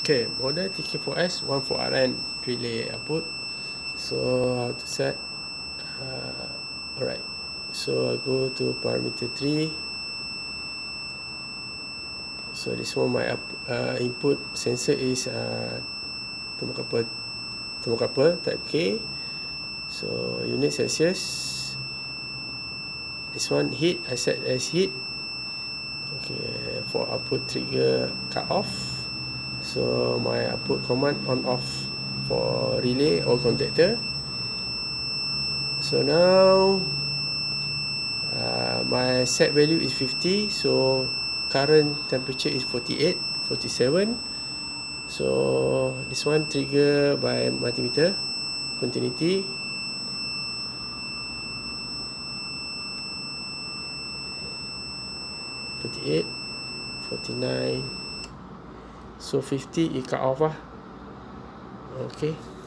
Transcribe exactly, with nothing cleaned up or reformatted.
Okay, model T K four S one four R N relay output. So how to set? Uh, Alright, so I go to parameter three. So this one my up, uh, input sensor is uh, thermocouple, thermocouple type K. So unit Celsius. This one heat, I set as heat. Okay, for output trigger cut off. So my output command on off for relay or contactor. So now uh, my set value is fifty. So current temperature is forty-eight, forty-seven. So this one trigger by multimeter continuity. forty-eight, forty-nine. So fifty it cut off lah. Okay.